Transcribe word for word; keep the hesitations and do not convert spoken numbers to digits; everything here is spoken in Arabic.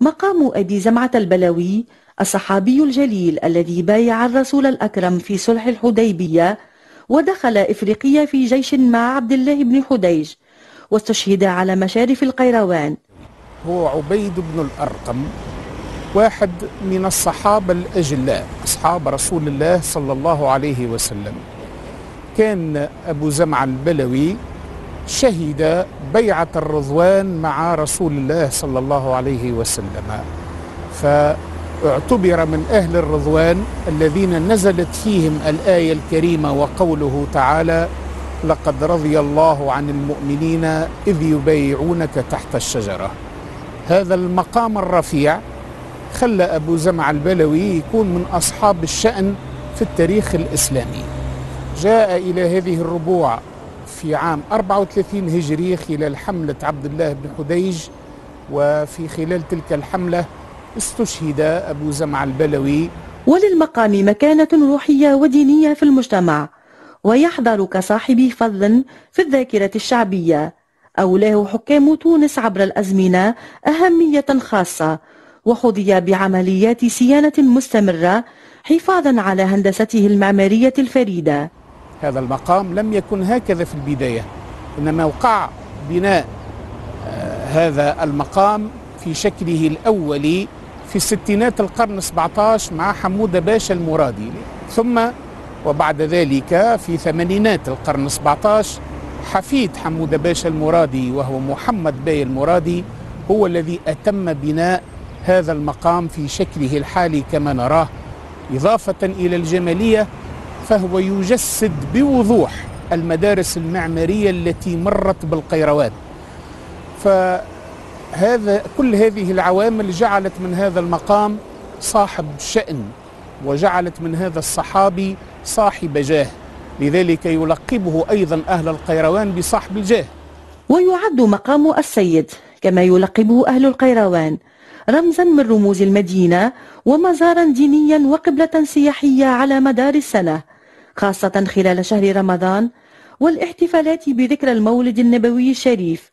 مقام أبي زمعة البلوي الصحابي الجليل الذي بايع الرسول الأكرم في صلح الحديبية ودخل إفريقيا في جيش مع عبد الله بن حديج واستشهد على مشارف القيروان. هو عبيد بن الأرقم، واحد من الصحابة الأجلاء أصحاب رسول الله صلى الله عليه وسلم. كان أبو زمعة البلوي شهد بيعة الرضوان مع رسول الله صلى الله عليه وسلم، فاعتبر من أهل الرضوان الذين نزلت فيهم الآية الكريمة وقوله تعالى: لقد رضي الله عن المؤمنين إذ يبايعونك تحت الشجرة. هذا المقام الرفيع خلى أبو زمعة البلوي يكون من أصحاب الشأن في التاريخ الإسلامي. جاء إلى هذه الربوع في عام أربعة وثلاثين هجري خلال حملة عبد الله بن حديج، وفي خلال تلك الحملة استشهد أبو زمعة البلوي. وللمقام مكانة روحية ودينية في المجتمع، ويحضر كصاحب فضل في الذاكرة الشعبية. أولاه حكام تونس عبر الأزمنة أهمية خاصة، وحظي بعمليات صيانة مستمرة حفاظا على هندسته المعمارية الفريدة. هذا المقام لم يكن هكذا في البداية، إنما وقع بناء آه هذا المقام في شكله الأولي في ستينات القرن السابع عشر مع حمودة باشا المرادي، ثم وبعد ذلك في ثمانينات القرن السابع عشر حفيد حمودة باشا المرادي وهو محمد باي المرادي هو الذي أتم بناء هذا المقام في شكله الحالي كما نراه. إضافة إلى الجمالية فهو يجسد بوضوح المدارس المعمارية التي مرت بالقيروان. فهذا كل هذه العوامل جعلت من هذا المقام صاحب شأن، وجعلت من هذا الصحابي صاحب جاه، لذلك يلقبه أيضا أهل القيروان بصاحب الجاه. ويعد مقام السيد كما يلقبه أهل القيروان رمزا من رموز المدينة ومزارا دينيا وقبلة سياحية على مدار السنة، خاصة خلال شهر رمضان والاحتفالات بذكرى المولد النبوي الشريف